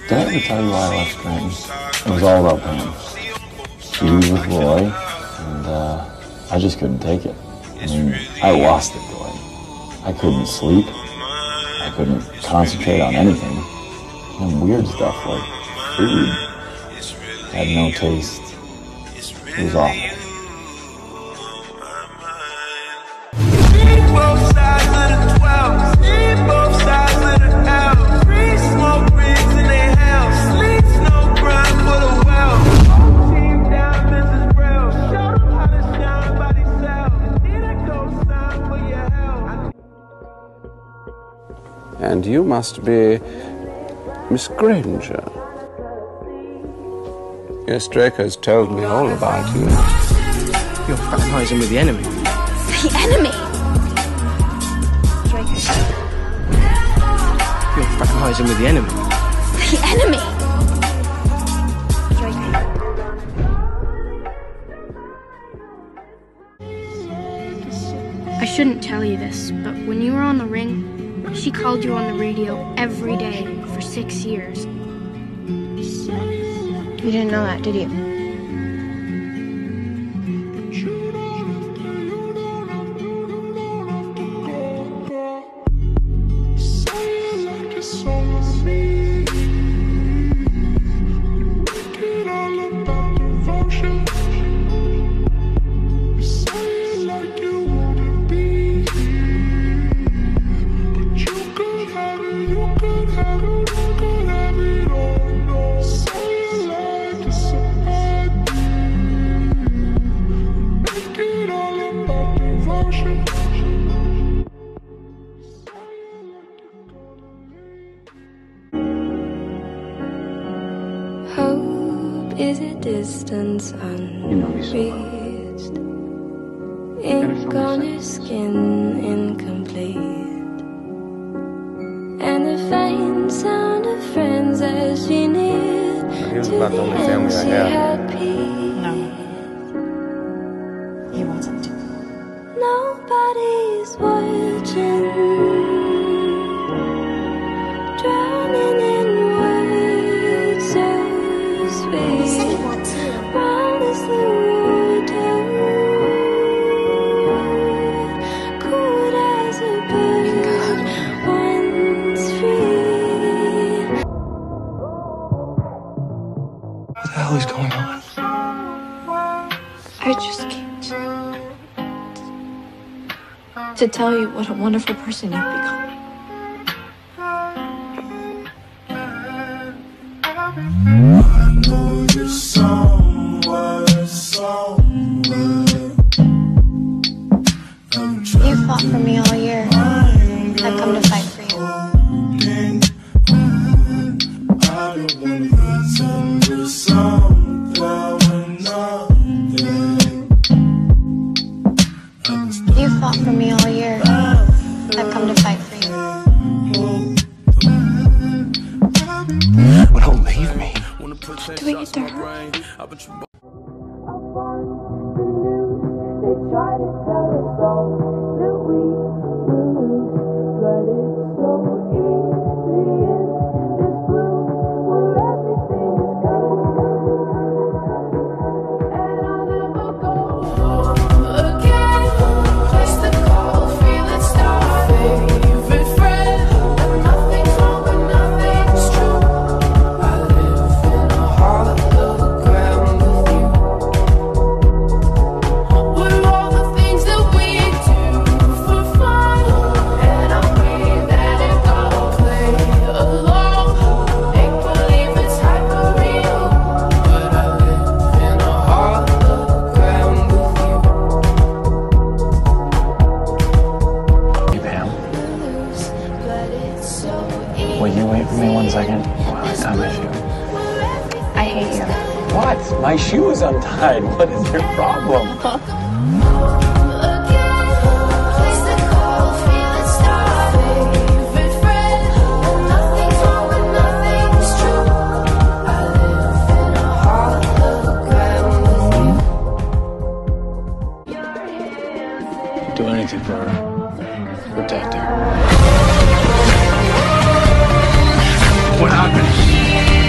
Did I ever tell you why I left Scranton? It was all about Pam. She was with Roy, and I just couldn't take it. I mean, I lost it, Roy. I couldn't sleep. I couldn't concentrate on anything. And weird stuff like food had no taste. It was awful. And you must be Miss Granger. Yes, Draco's told me all about you. You're fraternizing with the enemy. The enemy? Draco. You're fraternizing with the enemy. The enemy? Draco. I shouldn't tell you this, but when you were on the ring, she called you on the radio every day for 6 years. You didn't know that, did you? Hope is a distance unreached. Ink on her skin incomplete. And the faint sound of friends as she neared. He was about the only family I had. No. He wasn't. Nobody's watching. Drowning in words so sweet. Wild as the water, cold as a bird once free. What the hell is going on? I just came to tell you what a wonderful person you've become. I know you're somewhere, somewhere. You fought for me all year. I've come to fight for you. I don't wanna pretend you're somewhere when nothing. You fought for me all year. I've come to fight for you. Well, don't leave me. Do it, darling. They try to tell us all that we will lose, but it's so easy in this blue where everything is good. And I'll never go again. Just a call, feel it start. Favorite friend, nothing's wrong but nothing's true. I live in a heart of the ground with you. We're all the things that we do for fun, and I mean that it don't play along. Make believe it's hyper real, but I live in a heart of the ground with you. Hey, Pam, But it's so will you wait for me 1 second? While I tie my shoe. I hate you. What? My shoe is untied. What is your problem? Do anything for her. Protect her. What happened?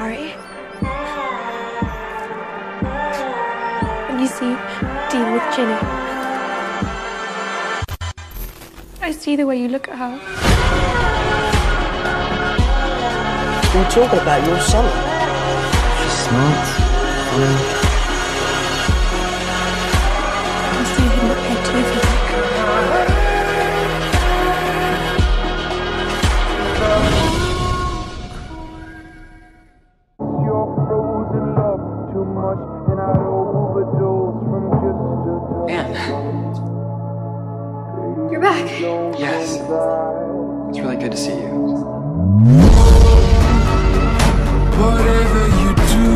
Harry. When you see Dean with Ginny, I see the way you look at her. You're talking about your son. She's smart, funny. I see him look at you if you like. Anne. You're back. Yes. It's really good to see you. Whatever you do,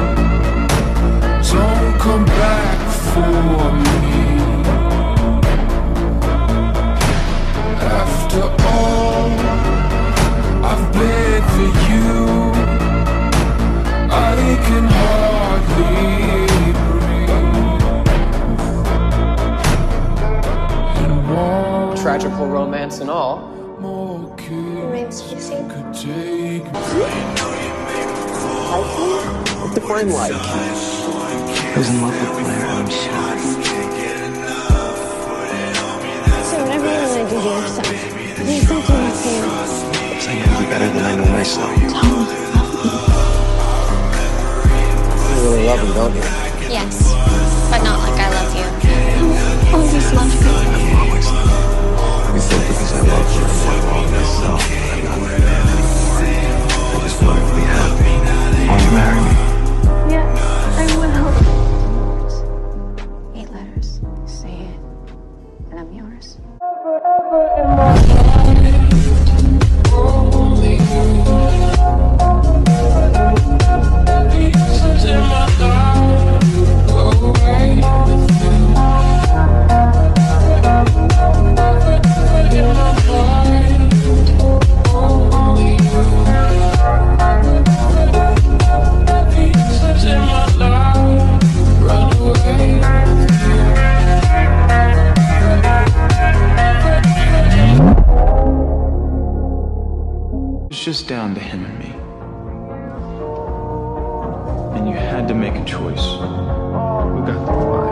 don't come back for me. After all I've bled for you, I can hardly breathe. And one Tragical romance and all. more kiss Rings, you see? could take me. What's the flame like? I was in love with Claire, I'm sorry. So whatever you want to do to yourself, there's something that's here. Because I know you better than I know myself. You really love him, don't you? Yes, but not like I love you. Always loved you. I've always loved you. You think because I love you, I love myself. I'm not ready. I just want to be happy. Will you marry me? Yes, I will. 8 letters. Say it, and I'm yours. It's just down to him and me. And you had to make a choice. Who got the fly?